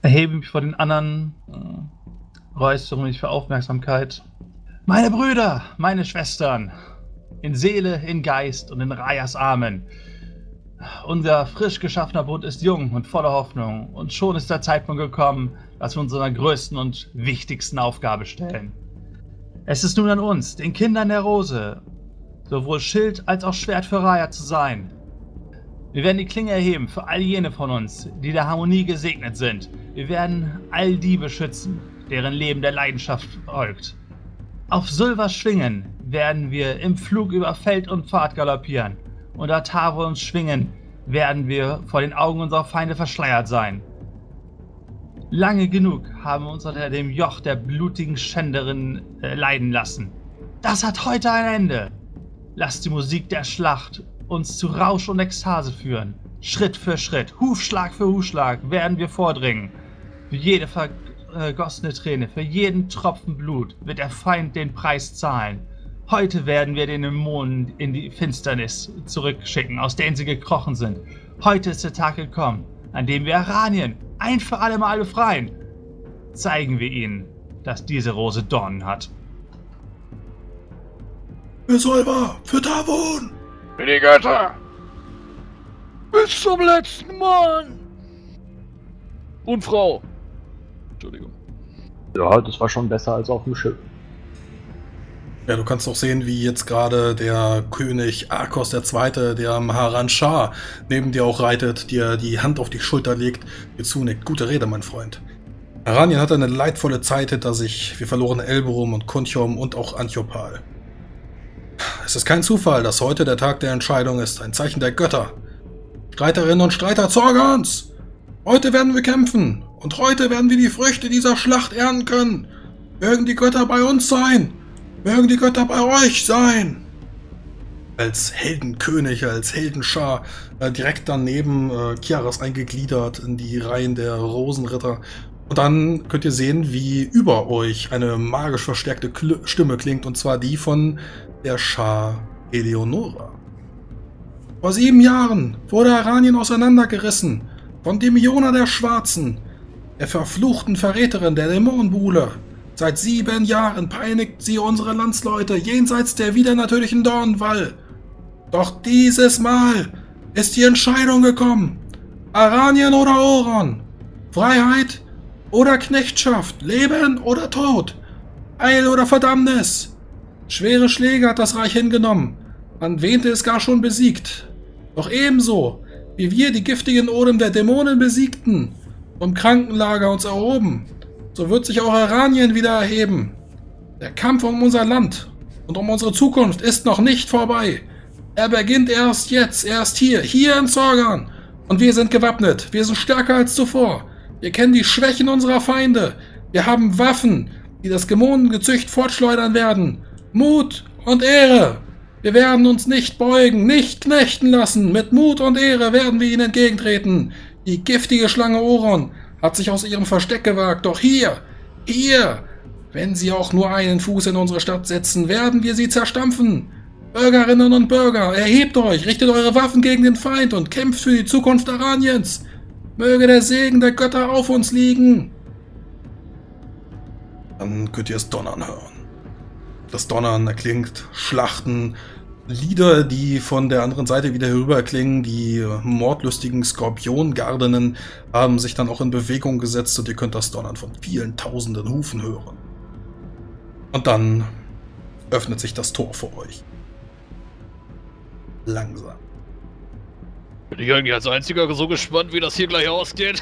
erhebe mich vor den anderen, räustere mich für Aufmerksamkeit. Meine Brüder, meine Schwestern, in Seele, in Geist und in Rayas Armen. Unser frisch geschaffener Bund ist jung und voller Hoffnung und schon ist der Zeitpunkt gekommen, dass wir uns unserer größten und wichtigsten Aufgabe stellen. Es ist nun an uns, den Kindern der Rose, sowohl Schild als auch Schwert für Raya zu sein. Wir werden die Klinge erheben für all jene von uns, die der Harmonie gesegnet sind. Wir werden all die beschützen, deren Leben der Leidenschaft folgt. Auf Sylvas Schwingen werden wir im Flug über Feld und Pfad galoppieren. Unter Tavons Schwingen werden wir vor den Augen unserer Feinde verschleiert sein. Lange genug haben wir uns unter dem Joch der blutigen Schänderin leiden lassen. Das hat heute ein Ende. Lasst die Musik der Schlacht uns zu Rausch und Ekstase führen. Schritt für Schritt, Hufschlag für Hufschlag werden wir vordringen. Für jede vergossene Träne, für jeden Tropfen Blut wird der Feind den Preis zahlen. Heute werden wir den Dämonen in die Finsternis zurückschicken, aus denen sie gekrochen sind. Heute ist der Tag gekommen, an dem wir Aranien ein für alle Mal befreien. Zeigen wir ihnen, dass diese Rose Dornen hat. Für Sylva, für Tavon! Für die Götter! Bis zum letzten Mann! Und Frau. Entschuldigung. Ja, das war schon besser als auf dem Schiff. Ja, du kannst auch sehen, wie jetzt gerade der König Arkos II., der Maharan Shah, neben dir auch reitet, dir die Hand auf die Schulter legt, dir zunickt. Gute Rede, mein Freund. Aranien hatte eine leidvolle Zeit hinter sich. Wir verloren Elberum und Kuntium und auch Antiopal. Es ist kein Zufall, dass heute der Tag der Entscheidung ist, ein Zeichen der Götter. Streiterinnen und Streiter Zorgans! Heute werden wir kämpfen und heute werden wir die Früchte dieser Schlacht ernten können. Mögen die Götter bei uns sein! Mögen die Götter bei euch sein! Als Heldenkönig, als Heldenschar, direkt daneben Kiaras eingegliedert in die Reihen der Rosenritter. Und dann könnt ihr sehen, wie über euch eine magisch verstärkte Stimme klingt, und zwar die von der Schar Eleonora. Vor 7 Jahren wurde Aranien auseinandergerissen von Demiona der Schwarzen, der verfluchten Verräterin der Dämonenbuhle. Seit 7 Jahren peinigt sie unsere Landsleute jenseits der widernatürlichen Dornenwall. Doch dieses Mal ist die Entscheidung gekommen. Aranien oder Oron, Freiheit oder Knechtschaft, Leben oder Tod, Heil oder Verdammnis. Schwere Schläge hat das Reich hingenommen, man wähnte es gar schon besiegt. Doch ebenso, wie wir die giftigen Odem der Dämonen besiegten, vom Krankenlager uns erhoben, so wird sich auch Aranien wieder erheben. Der Kampf um unser Land und um unsere Zukunft ist noch nicht vorbei. Er beginnt erst jetzt, erst hier in Zorgan. Und wir sind gewappnet, wir sind stärker als zuvor. Wir kennen die Schwächen unserer Feinde. Wir haben Waffen, die das Dämonengezücht fortschleudern werden. Mut und Ehre. Wir werden uns nicht beugen, nicht knechten lassen. Mit Mut und Ehre werden wir ihnen entgegentreten. Die giftige Schlange Oron hat sich aus ihrem Versteck gewagt. Doch hier, wenn sie auch nur einen Fuß in unsere Stadt setzen, werden wir sie zerstampfen. Bürgerinnen und Bürger, erhebt euch, richtet eure Waffen gegen den Feind und kämpft für die Zukunft Araniens. Möge der Segen der Götter auf uns liegen. Dann könnt ihr es donnern hören. Das Donnern erklingt, Schlachten, Lieder, die von der anderen Seite wieder herüberklingen. Die mordlustigen Skorpiongardenen haben sich dann auch in Bewegung gesetzt und ihr könnt das Donnern von vielen tausenden Hufen hören. Und dann öffnet sich das Tor vor euch. Langsam. Bin ich eigentlich als Einziger so gespannt, wie das hier gleich ausgeht?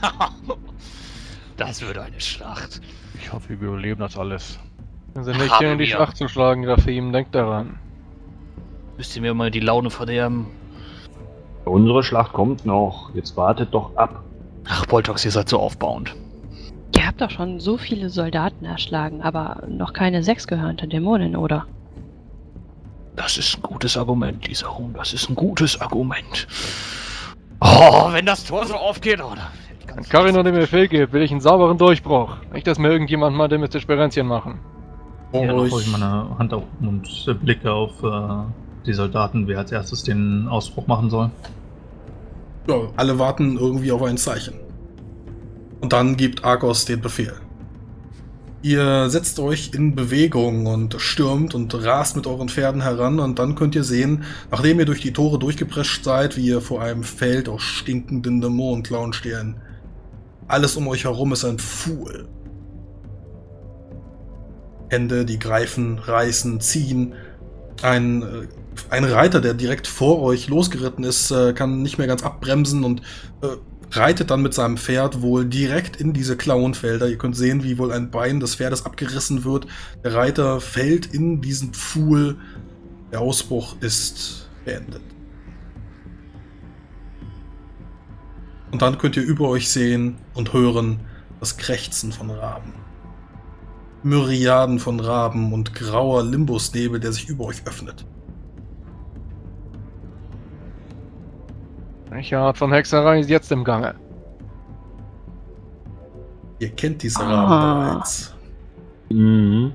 Das wird eine Schlacht. Ich hoffe, wir überleben das alles. Wenn sie nicht hier in die Schlacht zu schlagen, Grafim, denkt daran. Müsst ihr mir mal die Laune verderben. Unsere Schlacht kommt noch. Jetzt wartet doch ab. Ach, Boltox, ihr seid so aufbauend. Ihr habt doch schon so viele Soldaten erschlagen, aber noch keine 6 gehörnte Dämonen, oder? Das ist ein gutes Argument, dieser Ruhm. Das ist ein gutes Argument. Oh, wenn das Tor so aufgeht, oder? Wenn Karin nur den Befehl gibt, will ich einen sauberen Durchbruch. Nicht, dass mir irgendjemand mal dämliche Sperenzchen machen. Ja, dann hole ich meine Hand auf und blicke auf die Soldaten, wer als erstes den Ausbruch machen soll. Ja, alle warten irgendwie auf ein Zeichen. Und dann gibt Argos den Befehl. Ihr setzt euch in Bewegung und stürmt und rast mit euren Pferden heran und dann könnt ihr sehen, nachdem ihr durch die Tore durchgeprescht seid, wie ihr vor einem Feld aus stinkenden Dämonenklauen stehen. Alles um euch herum ist ein Pfuhl. Hände, die greifen, reißen, ziehen. Ein Reiter, der direkt vor euch losgeritten ist, kann nicht mehr ganz abbremsen und reitet dann mit seinem Pferd wohl direkt in diese Klauenfelder. Ihr könnt sehen, wie wohl ein Bein des Pferdes abgerissen wird. Der Reiter fällt in diesen Pfuhl. Der Ausbruch ist beendet. Und dann könnt ihr über euch sehen und hören das Krächzen von Raben. Myriaden von Raben und grauer Limbusnebel, der sich über euch öffnet. Welche Art von Hexerei ist jetzt im Gange? Ihr kennt diese Raben bereits. Mhm.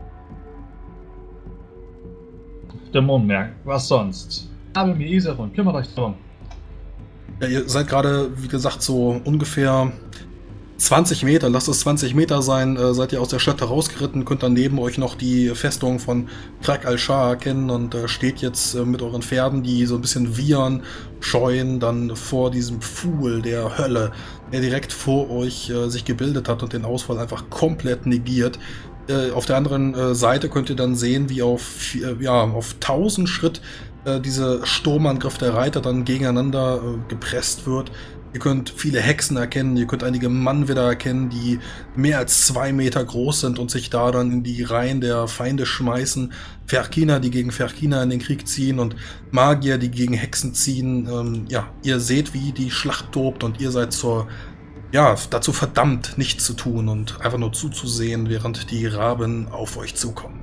Dämonenwerk, was sonst? Aber mir Iserun, kümmert euch drum. Ja, ihr seid gerade, wie gesagt, so ungefähr 20 Meter, lasst es 20 Meter sein, seid ihr aus der Stadt herausgeritten, könnt dann neben euch noch die Festung von Krak al-Shah erkennen und steht jetzt mit euren Pferden, die so ein bisschen wiehern, scheuen, dann vor diesem Pfuhl der Hölle, der direkt vor euch sich gebildet hat und den Ausfall einfach komplett negiert. Auf der anderen Seite könnt ihr dann sehen, wie auf 1000 Schritt dieser Sturmangriff der Reiter dann gegeneinander gepresst wird. Ihr könnt viele Hexen erkennen, ihr könnt einige Mannwidder erkennen, die mehr als 2 Meter groß sind und sich da dann in die Reihen der Feinde schmeißen. Ferkiner, die gegen Ferkiner in den Krieg ziehen und Magier, die gegen Hexen ziehen. Ihr seht, wie die Schlacht tobt und ihr seid dazu verdammt, nichts zu tun und einfach nur zuzusehen, während die Raben auf euch zukommen.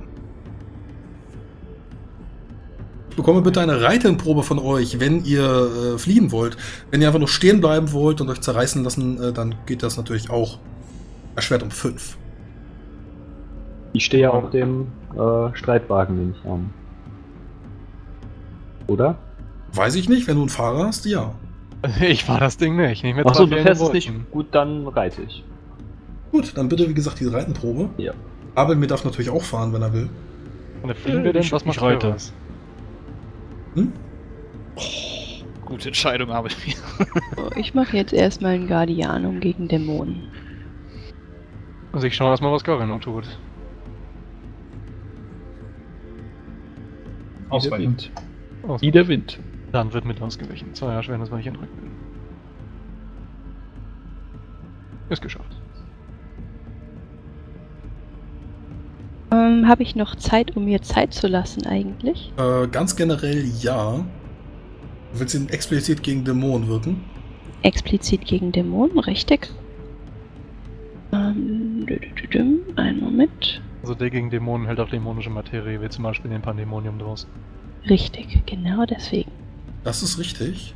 Ich bekomme bitte eine Reitenprobe von euch, wenn ihr fliehen wollt. Wenn ihr einfach nur stehen bleiben wollt und euch zerreißen lassen, dann geht das natürlich auch erschwert um 5. Ich stehe auf dem Streitwagen, nehme ich an. Oder? Weiß ich nicht, wenn du einen Fahrer hast, ja. Ich fahr das Ding nicht. Nicht mit Achso, zwei du Pferden fährst es Wolken. nicht. Gut, dann reite ich. Gut, dann bitte, wie gesagt, die Reitenprobe. Ja. Abel mir darf natürlich auch fahren, wenn er will. Und dann fliegen wir denn? Was macht reite. was? Hm? Gute Entscheidung, aber So, ich mache jetzt erstmal ein Guardianum gegen Dämonen. Also ich schaue erstmal, was Corinno tut. Ausreichend. wie der Wind. Dann wird mit ausgewichen. 2 erschwerendes Weichen rücken. Ist geschafft. Habe ich noch Zeit, um mir Zeit zu lassen eigentlich? Ganz generell ja. Willst du explizit gegen Dämonen wirken? Explizit gegen Dämonen, richtig? Einen Moment. Also der gegen Dämonen hält auch dämonische Materie, wie zum Beispiel den Pandemonium draußen. Richtig, genau deswegen. Das ist richtig.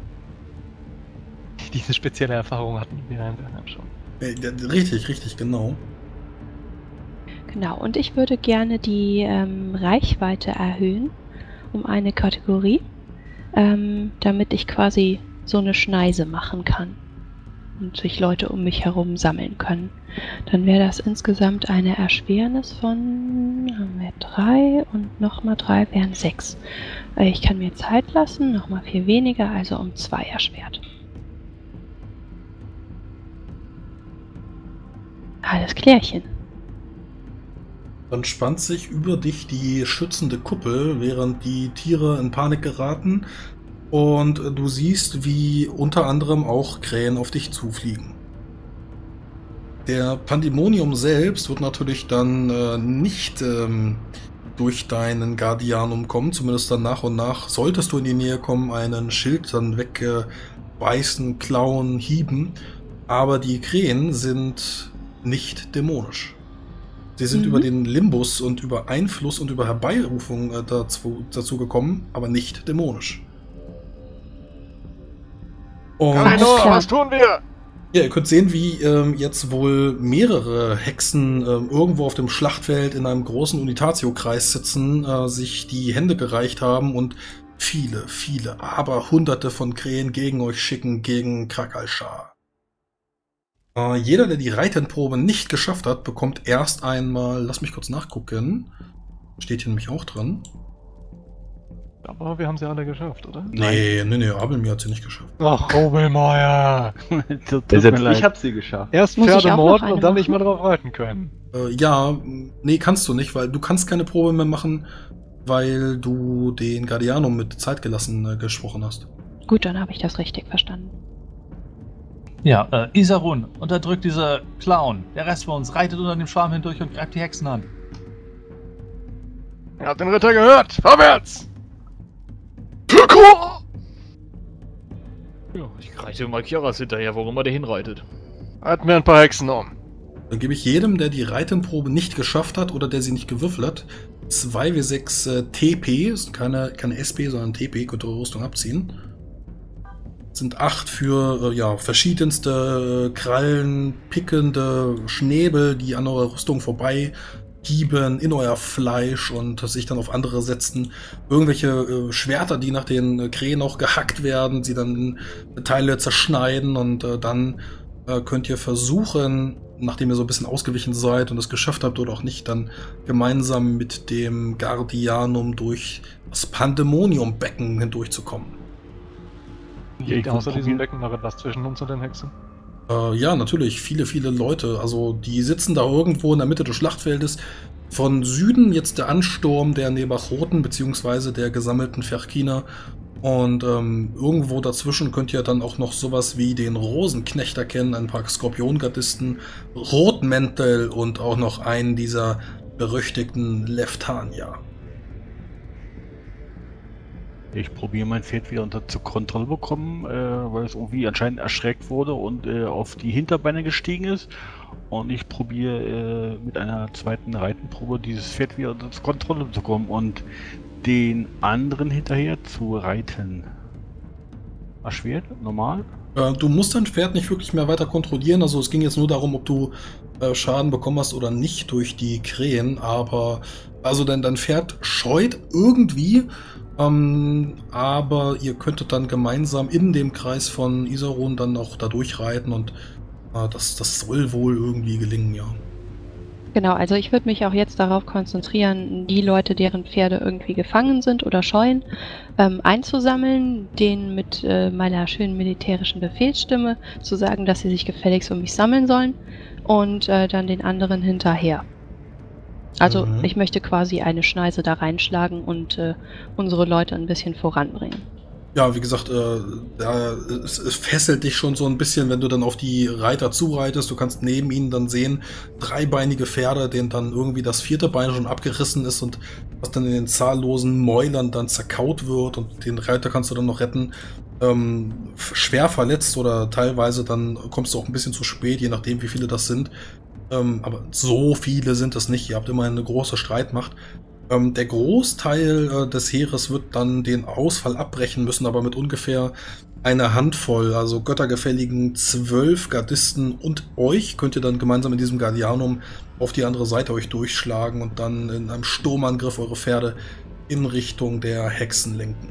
Diese spezielle Erfahrung hatten wir schon. Richtig, genau. Genau, und ich würde gerne die Reichweite erhöhen um eine Kategorie, damit ich quasi so eine Schneise machen kann und sich Leute um mich herum sammeln können. Dann wäre das insgesamt eine Erschwernis von 3 und nochmal 3 wären 6. Ich kann mir Zeit lassen, nochmal 4 weniger, also um 2 erschwert. Alles klärchen. Dann spannt sich über dich die schützende Kuppel, während die Tiere in Panik geraten und du siehst, wie unter anderem auch Krähen auf dich zufliegen. Der Pandemonium selbst wird natürlich dann nicht durch deinen Guardianum kommen, zumindest dann nach und nach, solltest du in die Nähe kommen, einen Schild dann wegbeißen, klauen, hieben, aber die Krähen sind nicht dämonisch. Sie sind über den Limbus und über Einfluss und über Herbeirufung dazu gekommen, aber nicht dämonisch. Und Was tun wir? ja, ihr könnt sehen, wie jetzt wohl mehrere Hexen irgendwo auf dem Schlachtfeld in einem großen Unitatio-Kreis sitzen, sich die Hände gereicht haben und viele, aber hunderte von Krähen gegen euch schicken, gegen Krak al-Shah. Jeder, der die Reitenprobe nicht geschafft hat, bekommt erst einmal, lass mich kurz nachgucken, steht hier nämlich auch dran. Aber wir haben sie alle geschafft, oder? Nee, Abelmir hat sie nicht geschafft. Ach, Robelmeier! Ich hab sie geschafft. Erst Muss ich Pferde auch noch morden eine und dann nicht machen? mehr drauf reiten können. Ja, nee, kannst du nicht, weil du kannst keine Probe mehr machen, weil du den Guardianum mit Zeit gelassen gesprochen hast. Gut, dann habe ich das richtig verstanden. Ja, Isarun, unterdrückt diese Clown. Der Rest von uns reitet unter dem Schwarm hindurch und greift die Hexen an. Ihr habt den Ritter gehört! Vorwärts! Ja, ich reite mal Kiaras hinterher, worum er der hinreitet. Halten wir ein paar Hexen um. Dann gebe ich jedem, der die Reitenprobe nicht geschafft hat oder der sie nicht gewürfelt hat, 2W6 TP, ist keine SP, sondern TP, könnt ihr eure Rüstung abziehen. Sind 8 für verschiedenste Krallen, pickende Schnäbel, die an eurer Rüstung vorbei hieben, in euer Fleisch und sich dann auf andere setzen. Irgendwelche Schwerter, die nach den Krähen auch gehackt werden, sie dann in Teile zerschneiden und dann könnt ihr versuchen, nachdem ihr so ein bisschen ausgewichen seid und es geschafft habt oder auch nicht, dann gemeinsam mit dem Guardianum durch das Pandemonium-Becken hindurchzukommen. Liegt außer diesem Becken noch etwas zwischen uns und den Hexen? Ja, natürlich. Viele, viele Leute. Also die sitzen da irgendwo in der Mitte des Schlachtfeldes. Von Süden jetzt der Ansturm der Nebachoten bzw. der gesammelten Ferkiner. Und irgendwo dazwischen könnt ihr dann auch noch sowas wie den Rosenknecht erkennen, ein paar Skorpiongardisten, Rotmäntel und auch noch einen dieser berüchtigten Leftanier. Ich probiere mein Pferd wieder unter Kontrolle bekommen, weil es irgendwie anscheinend erschreckt wurde und auf die Hinterbeine gestiegen ist. Und ich probiere mit einer zweiten Reitenprobe dieses Pferd wieder unter Kontrolle zu bekommen und den anderen hinterher zu reiten. Erschwert? Normal? Du musst dein Pferd nicht wirklich mehr weiter kontrollieren. Also es ging jetzt nur darum, ob du Schaden bekommen hast oder nicht durch die Krähen. Aber also dein Pferd scheut irgendwie. Aber ihr könntet dann gemeinsam in dem Kreis von Isarun dann auch da durchreiten und das soll wohl irgendwie gelingen, ja. Genau, also ich würde mich auch jetzt darauf konzentrieren, die Leute, deren Pferde irgendwie gefangen sind oder scheuen, einzusammeln, denen mit meiner schönen militärischen Befehlsstimme zu sagen, dass sie sich gefälligst um mich sammeln sollen und dann den anderen hinterher. Also ich möchte quasi eine Schneise da reinschlagen und unsere Leute ein bisschen voranbringen. Ja, wie gesagt, es fesselt dich schon so ein bisschen, wenn du dann auf die Reiter zureitest. Du kannst neben ihnen dann sehen, dreibeinige Pferde, denen dann irgendwie das vierte Bein schon abgerissen ist und was dann in den zahllosen Mäulern dann zerkaut wird und den Reiter kannst du dann noch retten. Schwer verletzt oder teilweise dann kommst du auch ein bisschen zu spät, je nachdem wie viele das sind. Aber so viele sind es nicht. Ihr habt immer eine große Streitmacht. Der Großteil des Heeres wird dann den Ausfall abbrechen müssen, aber mit ungefähr einer Handvoll, also göttergefälligen 12 Gardisten und euch könnt ihr dann gemeinsam in diesem Guardianum auf die andere Seite euch durchschlagen und dann in einem Sturmangriff eure Pferde in Richtung der Hexen lenken.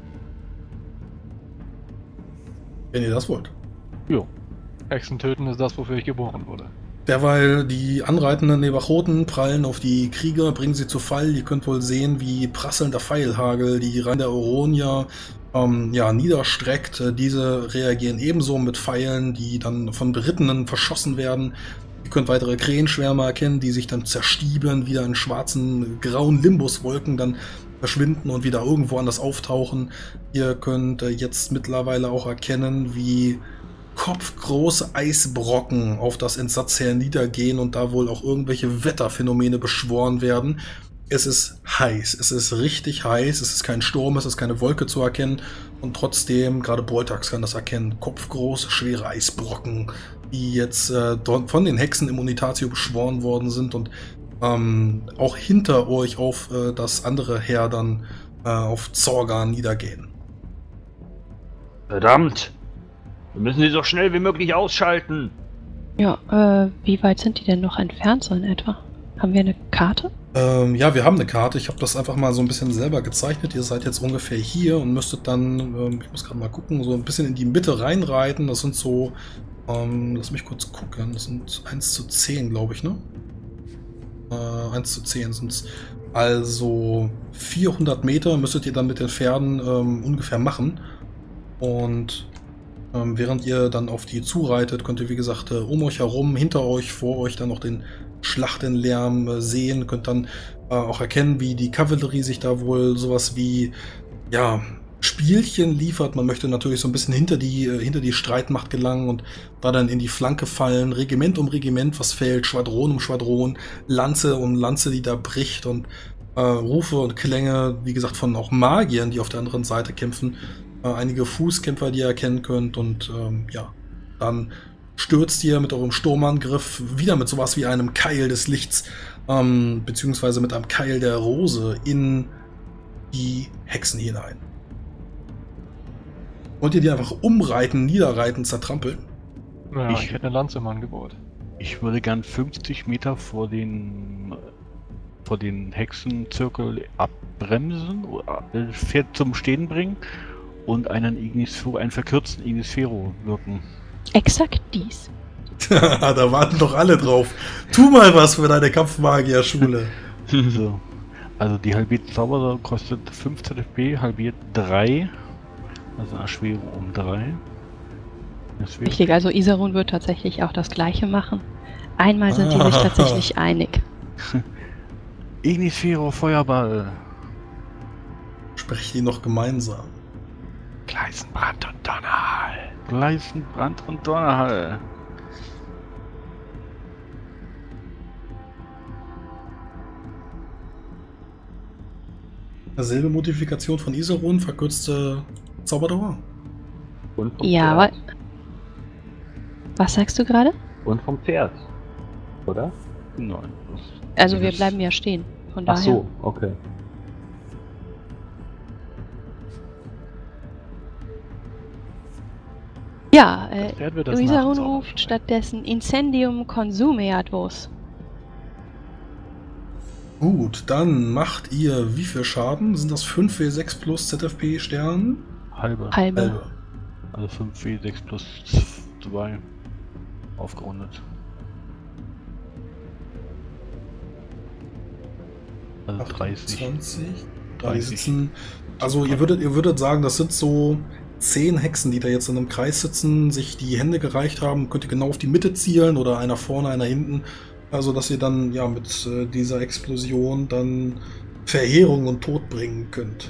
Wenn ihr das wollt. Jo. Hexen töten ist das, wofür ich geboren wurde. Derweil die anreitenden Nebachoten prallen auf die Krieger, bringen sie zu Fall. Ihr könnt wohl sehen, wie prasselnder Pfeilhagel die Reihen der Oronia niederstreckt. Diese reagieren ebenso mit Pfeilen, die dann von Berittenen verschossen werden. Ihr könnt weitere Krähenschwärme erkennen, die sich dann zerstiebeln, wieder in schwarzen, grauen Limbuswolken dann verschwinden und wieder irgendwo anders auftauchen. Ihr könnt jetzt mittlerweile auch erkennen, wie kopfgroße Eisbrocken auf das Entsatzheer niedergehen und da wohl auch irgendwelche Wetterphänomene beschworen werden. Es ist heiß, es ist richtig heiß, es ist kein Sturm, es ist keine Wolke zu erkennen und trotzdem, gerade Boltax kann das erkennen, kopfgroße, schwere Eisbrocken, die jetzt von den Hexen im Unitatio beschworen worden sind und auch hinter euch auf das andere Heer dann auf Zorgan niedergehen. Verdammt! Wir müssen sie so schnell wie möglich ausschalten. Ja, wie weit sind die denn noch entfernt so in etwa? Haben wir eine Karte? Ja, wir haben eine Karte. Ich habe das einfach mal so ein bisschen selber gezeichnet. Ihr seid jetzt ungefähr hier und müsstet dann, ich muss gerade mal gucken, so ein bisschen in die Mitte reinreiten. Das sind so, lass mich kurz gucken, das sind 1:10, glaube ich, ne? 1:10 sind es. Also 400 Meter müsstet ihr dann mit den Pferden ungefähr machen. Und während ihr dann auf die zureitet, könnt ihr, wie gesagt, um euch herum, hinter euch, vor euch dann noch den Schlachtenlärm sehen, könnt dann auch erkennen, wie die Kavallerie sich da wohl sowas wie, ja, Spielchen liefert. Man möchte natürlich so ein bisschen hinter die Streitmacht gelangen und da dann in die Flanke fallen, Regiment um Regiment, was fällt, Schwadron um Schwadron, Lanze um Lanze, die da bricht und Rufe und Klänge, wie gesagt, von auch Magiern, die auf der anderen Seite kämpfen, einige Fußkämpfer, die ihr erkennen könnt und ja, dann stürzt ihr mit eurem Sturmangriff wieder mit sowas wie einem Keil des Lichts, beziehungsweise mit einem Keil der Rose in die Hexen hinein. Wollt ihr die einfach umreiten, niederreiten, zertrampeln? Ja, ich hätte eine Lanze im Angebot. Ich würde gern 50 Meter vor den Hexenzirkel abbremsen, das Pferd zum Stehen bringen und einen verkürzten Ignisfero wirken. Exakt dies. Da warten doch alle drauf. Tu mal was für deine Kampfmagier-Schule. So. Also die halbierte Zauber kostet 5 ZFP, halbiert 3. Also Erschwerung um 3. Richtig, also Isarun wird tatsächlich auch das Gleiche machen. Einmal sind die sich tatsächlich einig. Ignisfero, Feuerball. Sprecht die noch gemeinsam. Gleisenbrand und Donnerhall. Gleisenbrand und Donnerhall. Selbe Modifikation von Isarun, verkürzte Zauberdauer. Und vom Ja, Pferd. aber... Was sagst du gerade? Und vom Pferd. Oder? Nein. Also wir bleiben ja stehen. Von Ach daher. so, okay. Ja, Pferd wird das Isarun nachzaubern. ruft stattdessen Incendium consumeat vos. Gut, dann macht ihr wie viel Schaden? Sind das 5W6 plus ZFP Stern? Halbe. Halbe. Also 5W6 plus 2. Aufgerundet. Also 30. 20. Da 30. sitzen. Also ihr würdet sagen, das sind so 10 Hexen, die da jetzt in einem Kreis sitzen, sich die Hände gereicht haben. Könnt ihr genau auf die Mitte zielen oder einer vorne, einer hinten. Also dass ihr dann ja mit dieser Explosion dann Verheerung und Tod bringen könnt.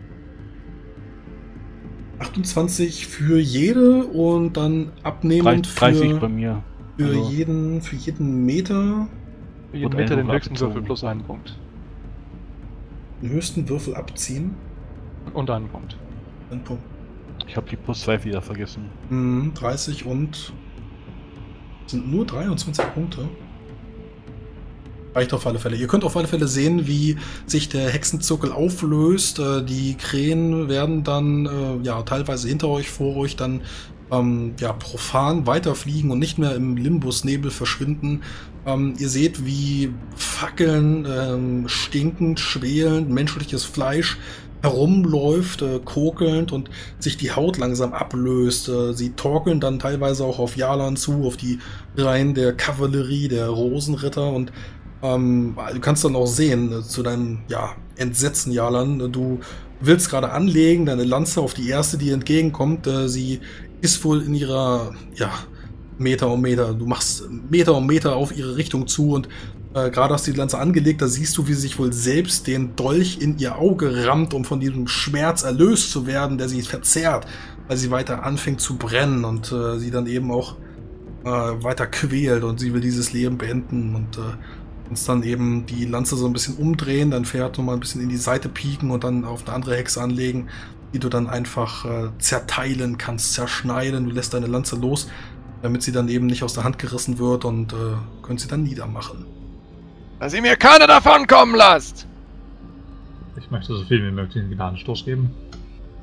28 für jede und dann abnehmend 30 bei mir. für Also- jeden Meter Für jeden Und Meter einen den höchsten abgezogen. Würfel plus einen Punkt. den höchsten Würfel abziehen. Und einen Punkt. Ein Punkt. Ich habe die plus 2 wieder vergessen. 30 und sind nur 23 Punkte. Reicht auf alle Fälle. Ihr könnt auf alle Fälle sehen, wie sich der Hexenzirkel auflöst. Die Krähen werden dann ja teilweise hinter euch, vor euch dann ja profan weiterfliegen und nicht mehr im Limbusnebel verschwinden. Ihr seht, wie Fackeln stinkend, schwelend, menschliches Fleisch herumläuft, kokelnd und sich die Haut langsam ablöst. Sie torkeln dann teilweise auch auf Jarlan zu, auf die Reihen der Kavallerie, der Rosenritter und du kannst dann auch sehen, zu deinem Entsetzen, Jarlan, du willst gerade anlegen, deine Lanze auf die erste, die entgegenkommt, sie ist wohl in ihrer, Meter um Meter, du machst Meter um Meter auf ihre Richtung zu und gerade hast du die Lanze angelegt, da siehst du, wie sie sich wohl selbst den Dolch in ihr Auge rammt, um von diesem Schmerz erlöst zu werden, der sie verzerrt, weil sie weiter anfängt zu brennen und sie dann eben auch weiter quält und sie will dieses Leben beenden und uns dann eben die Lanze so ein bisschen umdrehen, dein Pferd nochmal ein bisschen in die Seite pieken und dann auf eine andere Hexe anlegen, die du dann einfach zerteilen kannst, zerschneiden. Du lässt deine Lanze los, damit sie dann eben nicht aus der Hand gerissen wird und könnt sie dann niedermachen. Dass ihr mir keiner davon kommen lasst! Ich möchte so viel wie möglich einen Gnadenstoß geben.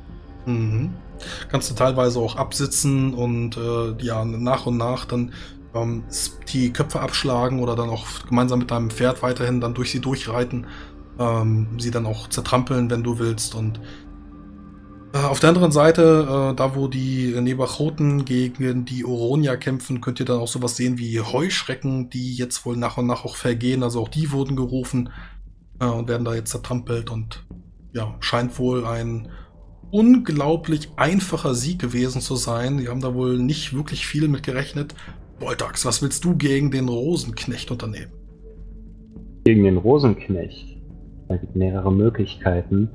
Mhm. Kannst du teilweise auch absitzen und nach und nach dann die Köpfe abschlagen oder dann auch gemeinsam mit deinem Pferd weiterhin dann durch sie durchreiten, sie dann auch zertrampeln, wenn du willst. Und auf der anderen Seite, da wo die Nebachoten gegen die Oronia kämpfen, könnt ihr dann auch sowas sehen wie Heuschrecken, die jetzt wohl nach und nach auch vergehen. Also auch die wurden gerufen und werden da jetzt zertrampelt. Und ja, scheint wohl ein unglaublich einfacher Sieg gewesen zu sein. Die haben da wohl nicht wirklich viel mit gerechnet. Voltax, was willst du gegen den Rosenknecht unternehmen? Gegen den Rosenknecht? Da gibt es mehrere Möglichkeiten.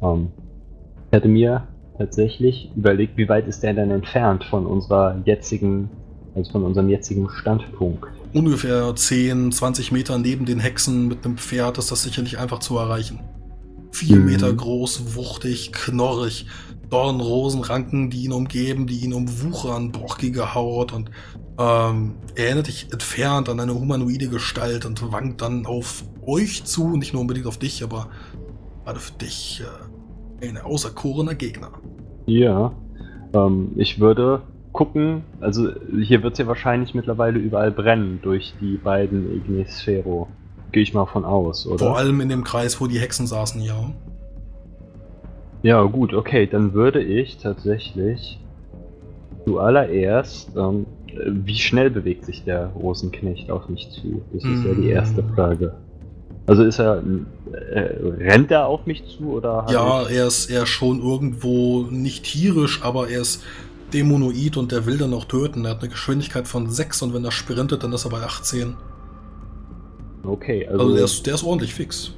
Ich hatte mir tatsächlich überlegt, wie weit ist der denn entfernt von unserer jetzigen, also von unserem jetzigen Standpunkt? Ungefähr 10, 20 Meter neben den Hexen mit einem Pferd ist das sicherlich einfach zu erreichen. 4 Meter groß, wuchtig, knorrig, Dornrosenranken, die ihn umgeben, die ihn umwuchern, brockige Haut und erinnert dich entfernt an eine humanoide Gestalt und wankt dann auf euch zu, nicht nur unbedingt auf dich, aber gerade für dich ein auserkorener Gegner. Ja, ich würde gucken, also hier wird es ja wahrscheinlich mittlerweile überall brennen durch die beiden Ignis Sphero. Gehe ich mal von aus, oder? Vor allem in dem Kreis, wo die Hexen saßen, ja. Ja, gut, okay, dann würde ich tatsächlich zuallererst, wie schnell bewegt sich der Rosenknecht auf mich zu? Das ist ja die erste Frage. Also rennt er auf mich zu, oder? Ja, er ist schon irgendwo nicht tierisch, aber er ist dämonoid und der will dann auch töten. Er hat eine Geschwindigkeit von 6 und wenn er sprintet, dann ist er bei 18. Okay, also der ist ordentlich fix.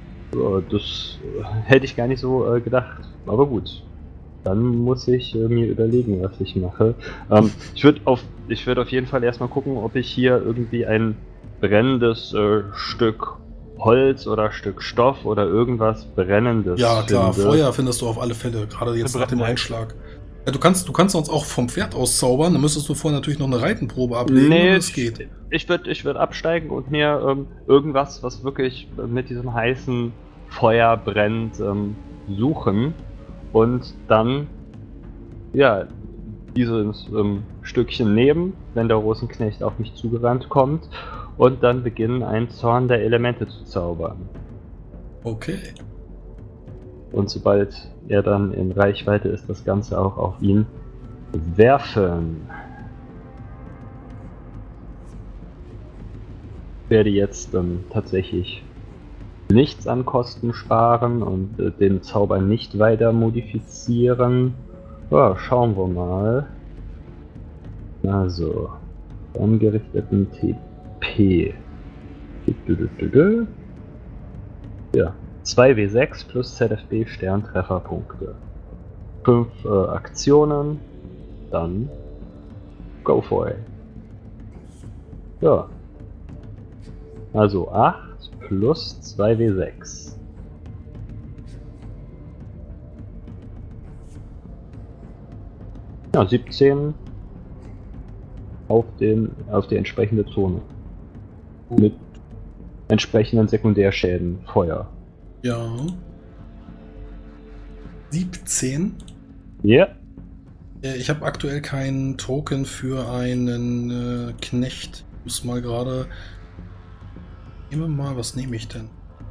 Das hätte ich gar nicht so gedacht. Aber gut. Dann muss ich mir überlegen, was ich mache. Ich würde auf jeden Fall erstmal gucken, ob ich hier irgendwie ein brennendes Stück Holz oder Stück Stoff oder irgendwas Brennendes Ja, klar, finde. Feuer findest du auf alle Fälle, gerade jetzt nach dem Einschlag. Ja, du kannst uns auch vom Pferd aus zaubern, dann müsstest du vorher natürlich noch eine Reitenprobe ablegen, Nee, es geht. Ich würd absteigen und mir irgendwas, was wirklich mit diesem heißen Feuer brennt, suchen und dann, ja, dieses Stückchen nehmen, wenn der Rosenknecht auf mich zugerannt kommt und dann beginnen, einen Zorn der Elemente zu zaubern. Okay. Und sobald er dann in Reichweite ist, das Ganze auch auf ihn werfen. Ich werde jetzt tatsächlich nichts an Kosten sparen und den Zauber nicht weiter modifizieren. Ja, schauen wir mal. Also, angerichteten TP. Ja. 2W6 plus ZFB Sterntrefferpunkte. 5 Aktionen. Dann go for it. Ja. Also 8 plus 2W6. Ja, 17 auf die entsprechende Zone. Mit entsprechenden Sekundärschäden, Feuer. Ja. 17. Ja. Yeah. Ich habe aktuell keinen Token für einen Knecht. Ich muss mal gerade... Nehmen wir mal, was nehme ich denn?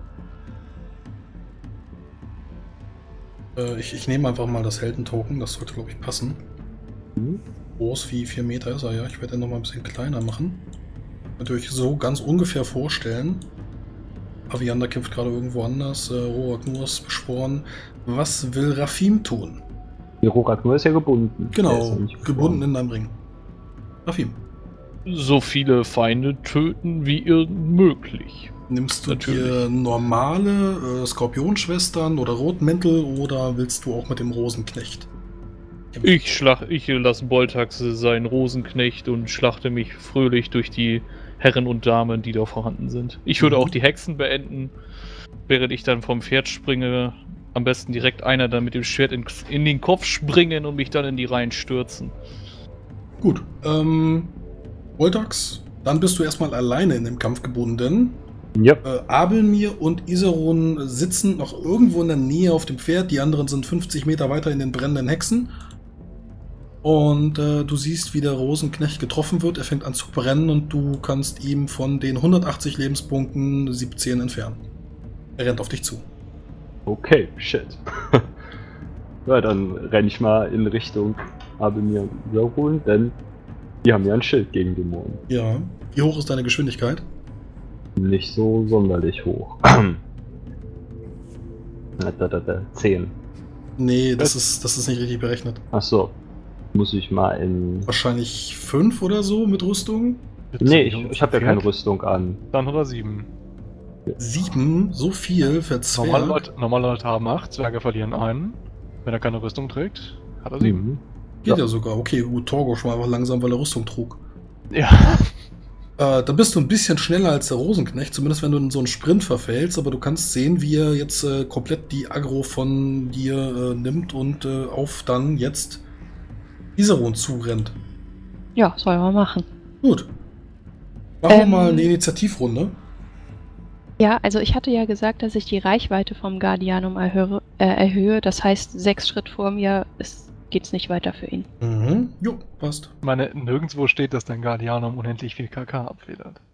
Ich nehme einfach mal das Heldentoken, das sollte, glaube ich, passen. Groß wie 4 Meter ist er, ja. Ich werde ihn nochmal ein bisschen kleiner machen. Natürlich so ganz ungefähr vorstellen. Aviander kämpft gerade irgendwo anders. Rorak Nur ist beschworen. Was will Rafim tun? Die Rorak Nur ist ja gebunden. Genau, gebunden in deinem Ring. Rafim. So viele Feinde töten wie irgend möglich. Nimmst du dir normale Skorpionschwestern oder Rotmäntel oder willst du auch mit dem Rosenknecht? Ich lasse Voltax seinen Rosenknecht und schlachte mich fröhlich durch die Herren und Damen, die da vorhanden sind. Ich würde auch die Hexen beenden, während ich dann vom Pferd springe. Am besten direkt einer dann mit dem Schwert in den Kopf springen und mich dann in die Reihen stürzen. Gut, Voltax, dann bist du erstmal alleine in dem Kampf gebunden. Ja. Abelmir und Iserun sitzen noch irgendwo in der Nähe auf dem Pferd, die anderen sind 50 Meter weiter in den brennenden Hexen. Und du siehst, wie der Rosenknecht getroffen wird. Er fängt an zu brennen und du kannst ihm von den 180 Lebenspunkten 17 entfernen. Er rennt auf dich zu. Okay, shit. Ja, dann renne ich mal in Richtung Abemir holen, denn die haben ja ein Schild gegen Dämonen. Ja. Wie hoch ist deine Geschwindigkeit? Nicht so sonderlich hoch. 10. Nee, das ist nicht richtig berechnet. Achso. Muss ich mal in... Wahrscheinlich 5 oder so mit Rüstung? Nee, ich habe ja keine Rüstung an. Dann oder 7. 7? So viel für Zwerg? Normale Leute haben 8, Zwerge verlieren einen. Wenn er keine Rüstung trägt, hat er 7. Mhm. Geht ja sogar. Okay, gut. Torgo war einfach langsam, weil er Rüstung trug. Ja. Da bist du ein bisschen schneller als der Rosenknecht, zumindest wenn du in so einen Sprint verfällst, aber du kannst sehen, wie er jetzt komplett die Aggro von dir nimmt und auf dann jetzt Iseron zurennt. Ja, soll man machen. Gut. Machen wir mal eine Initiativrunde. Ja, also ich hatte ja gesagt, dass ich die Reichweite vom Guardianum erhöhe. Das heißt, 6 Schritt vor mir geht's nicht weiter für ihn. Mhm. Jo, passt. Ich meine, nirgendwo steht, dass dein Guardianum unendlich viel KK abfedert.